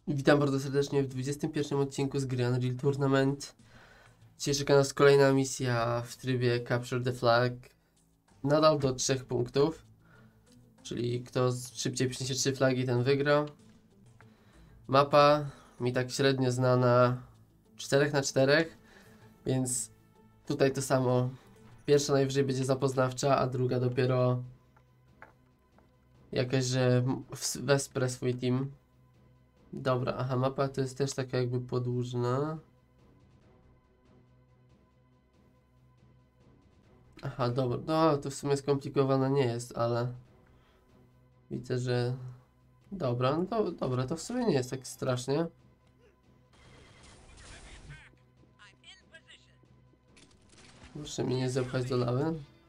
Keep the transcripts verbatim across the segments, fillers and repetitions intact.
Witam bardzo serdecznie w dwudziestym pierwszym odcinku z gry Unreal Tournament. Dzisiaj czeka nas kolejna misja w trybie Capture the Flag. Nadal do trzech punktów. Czyli kto szybciej przyniesie trzy flagi, ten wygra. Mapa mi tak średnio znana cztery na cztery, więc tutaj to samo. Pierwsza najwyżej będzie zapoznawcza, a druga dopiero jakaś, że wesprę swój team. Dobra, aha, mapa to jest też taka jakby podłużna. Aha, dobra, no to w sumie skomplikowane nie jest, ale widzę, że dobra, no to dobra, to w sumie nie jest tak strasznie. Proszę mnie nie zepchać do lawy.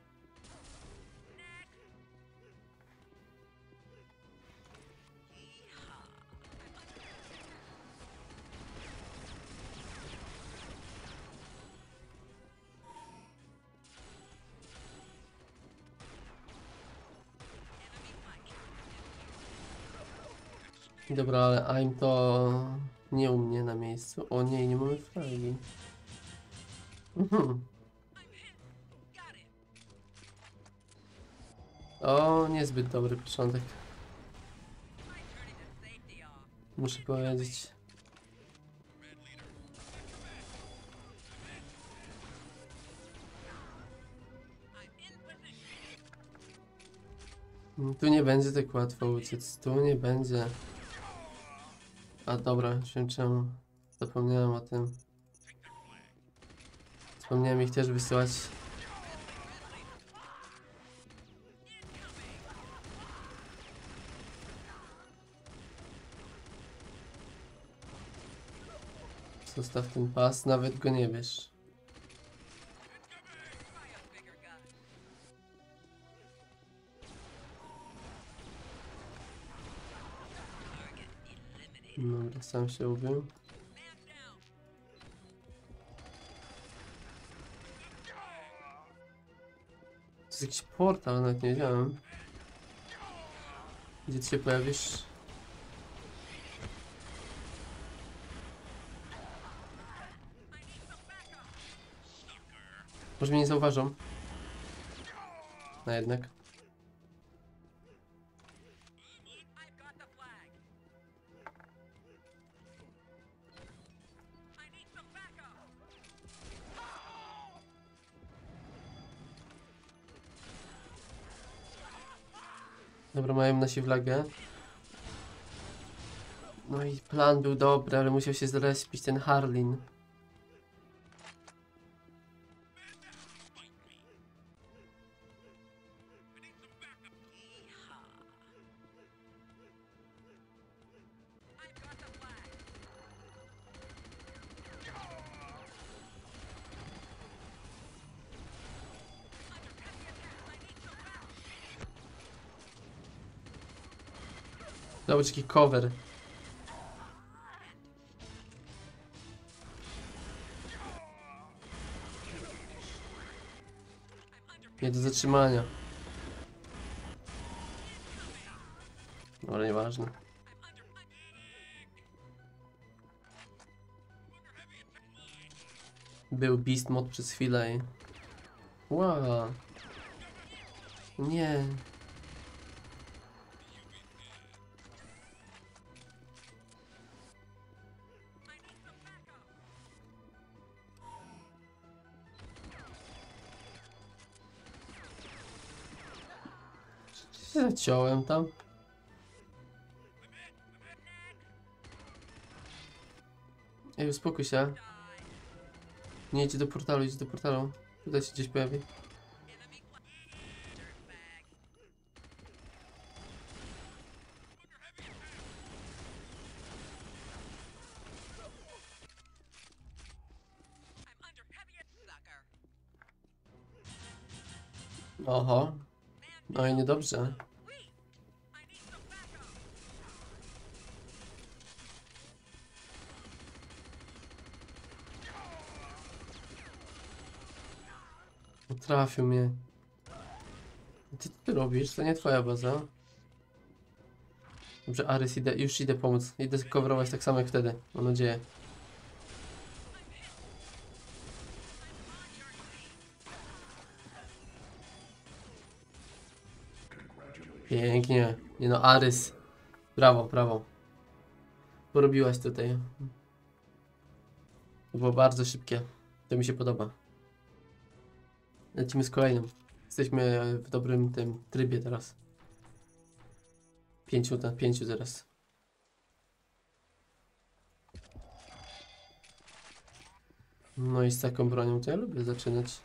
Dobra, ale I'm to nie u mnie na miejscu. O nie, nie mamy flagi. Mhm. O, niezbyt dobry początek. Muszę powiedzieć. Tu nie będzie tak łatwo uciec, tu nie będzie. A dobra, już wiem czemu. Zapomniałem o tym. Zapomniałem ich też wysyłać. Zostaw ten pas, nawet go nie wiesz. Dobra, sam się ubił. To jest jakiś portal, nawet nie wiedziałem. Gdzie ty się pojawisz? Może mnie nie zauważą. No jednak. Dobra, mają nasi flagę. No i plan był dobry, ale musiał się zrespić ten Harlin. Zobacz jaki cover. Nie do zatrzymania. No, ale nieważne. Był Beast Mod przez chwilę i... Wow. Nie. Się zaciąłem tam. Ej, uspokój się. Nie idź do portalu, idź do portalu. Tutaj się gdzieś pojawi. Oho. No i niedobrze. Trafił mnie. Ty co ty robisz? To nie twoja baza. Dobrze, Arys, idę, już idę pomóc. Idę coverować tak samo jak wtedy, mam nadzieję. Pięknie. Nie no, Arys. Brawo, brawo. Porobiłaś tutaj. To było bardzo szybkie. To mi się podoba. Lecimy z kolejnym. Jesteśmy w dobrym tym trybie teraz. Pięciu na pięciu zaraz. No i z taką bronią to ja lubię zaczynać.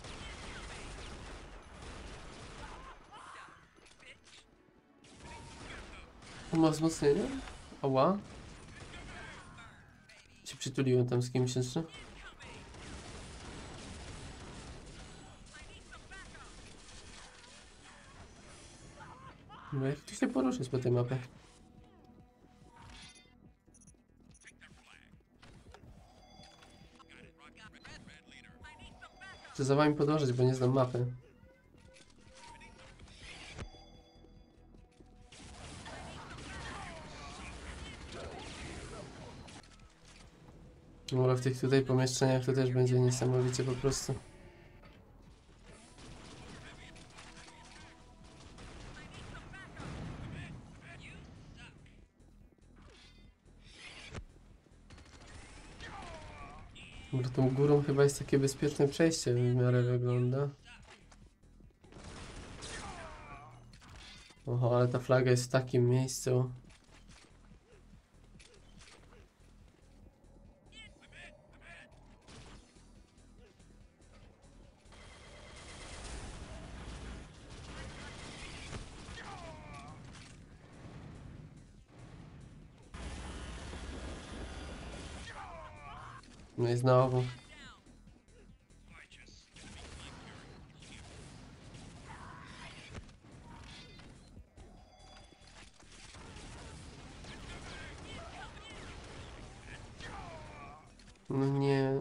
On ma wzmocnienie? Ała. Się przytuliłem tam z kimś jeszcze. No jak tu się poruszać po tej mapie? Chcę za wami podążać, bo nie znam mapy. Może w tych tutaj pomieszczeniach to też będzie niesamowicie po prostu. Może tą górą chyba jest takie bezpieczne przejście, w miarę wygląda. Oho, ale ta flaga jest w takim miejscu. No i znowu. No nie.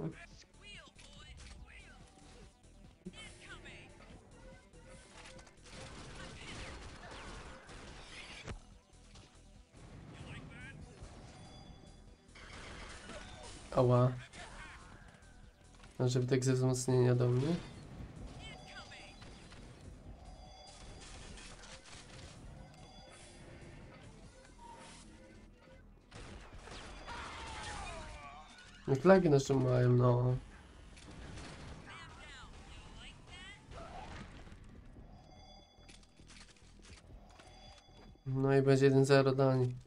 Ała. A żeby tak ze wzmocnienia do mnie. No flagi nasze mają, no. No i będzie jeden zero dani.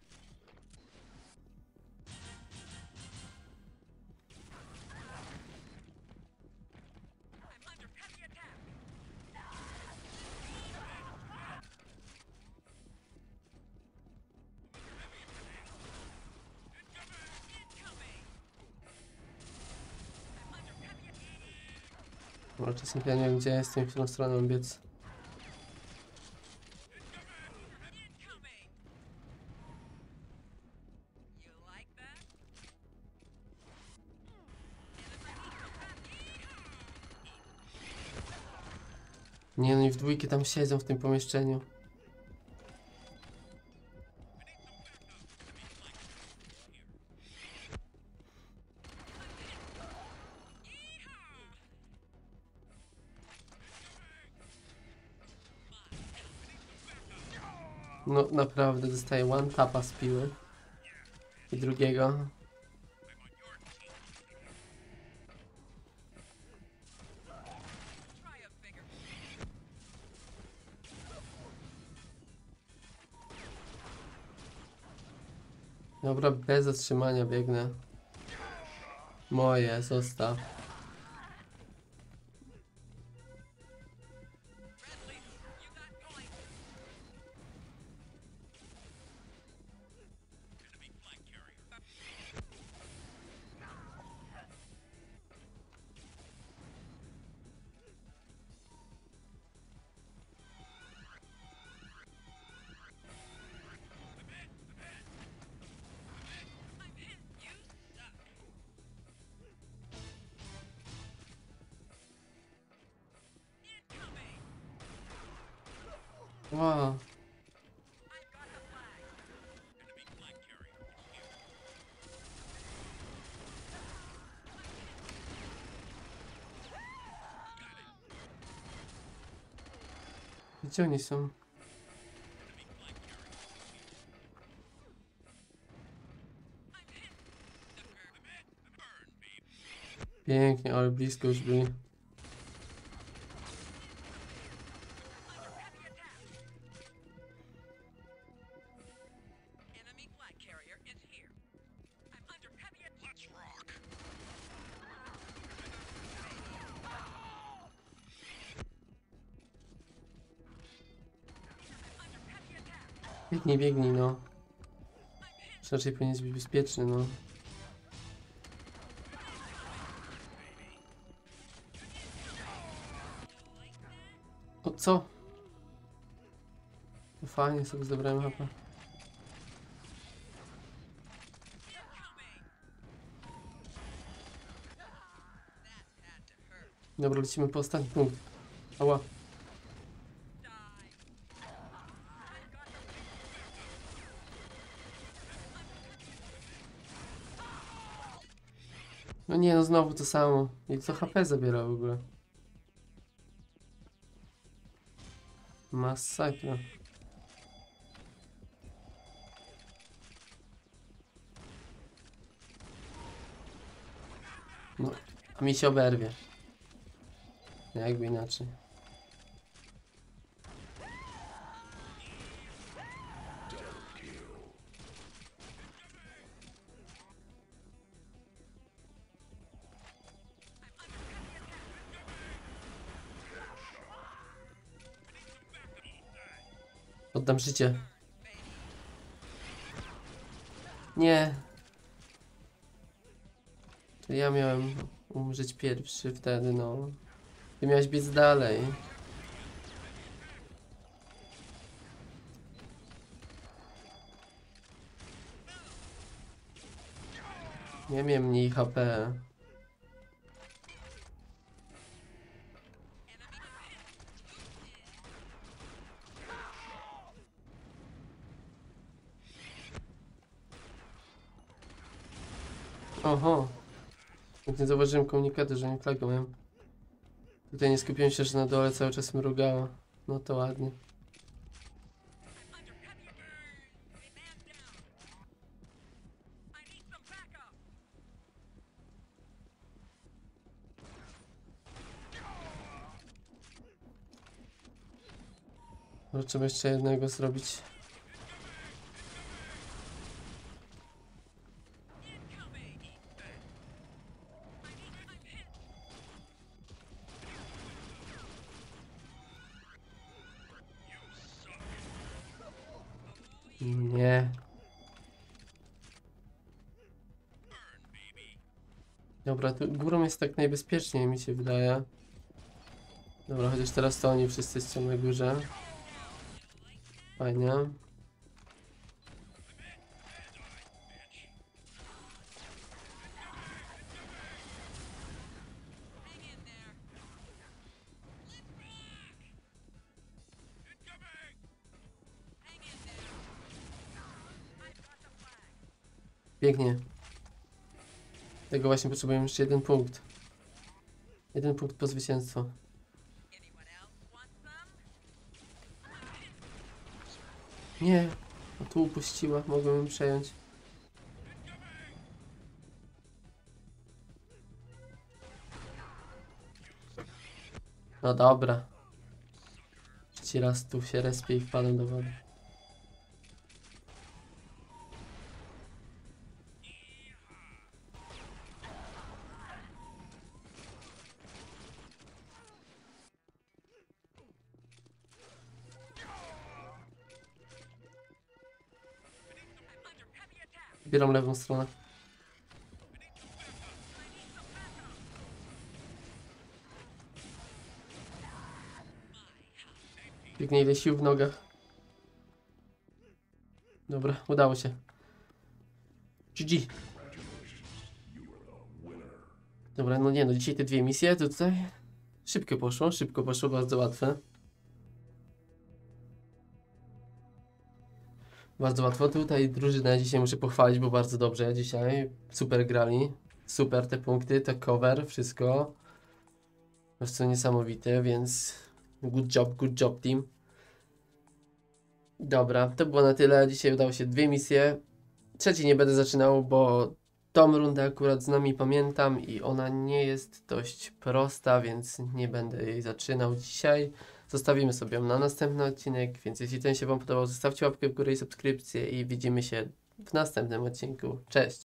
No czasem ja nie wiem gdzie jestem, w którą stronę mam biec. Nie no i w dwójkę tam siedzą w tym pomieszczeniu. No naprawdę dostaję one tapa z piły. I drugiego. Dobra, bez zatrzymania biegnę. Moje, zostaw. Wow. Gdzie oni są? Pięknie, ale blisko już byli. Biegnij, biegnij, no. Raczej powinien być bezpieczny, no. O co? No fajnie sobie zebrałem H P. Dobra, lecimy po ostatni punkt. Ała. No nie, no znowu to samo. I co H P zabiera w ogóle? Masakra. No, a mi się oberwie. Jakby inaczej. Oddam życie. Nie. To ja miałem umrzeć pierwszy wtedy, no. Ty miałeś biec dalej. Ja miałem mniej H P. Oho. Jak nie zauważyłem komunikatu, że nie flagę miałem. Tutaj nie skupiłem się, że na dole cały czas mrugało. No to ładnie. Może trzeba jeszcze jednego zrobić. Nie. Dobra, tu górą jest tak najbezpieczniej, mi się wydaje. Dobra, chociaż teraz to oni wszyscy są na górze. Fajnie. Pięknie. Tego właśnie potrzebujemy jeszcze jeden punkt. Jeden punkt po zwycięstwo. Nie. No tu upuściła, mogłem ją przejąć. No dobra. Trzeci raz tu się respię i wpadłem do wody. Wybieram lewą stronę. Biegnie ile sił w nogach. Dobra, udało się. G G. Dobra, no nie no, dzisiaj te dwie misje to tutaj szybko poszło, szybko poszło, bardzo łatwe. Bardzo łatwo. Tutaj drużynę dzisiaj muszę pochwalić, bo bardzo dobrze dzisiaj. Super grali. Super te punkty, te cover, wszystko. Po prostu niesamowite, więc good job, good job team. Dobra, to było na tyle. Dzisiaj udało się dwie misje. Trzeciej nie będę zaczynał, bo tą rundę akurat z nami pamiętam i ona nie jest dość prosta, więc nie będę jej zaczynał dzisiaj. Zostawimy sobie ją na następny odcinek, więc jeśli ten się Wam podobał, zostawcie łapkę w górę i subskrypcję i widzimy się w następnym odcinku. Cześć!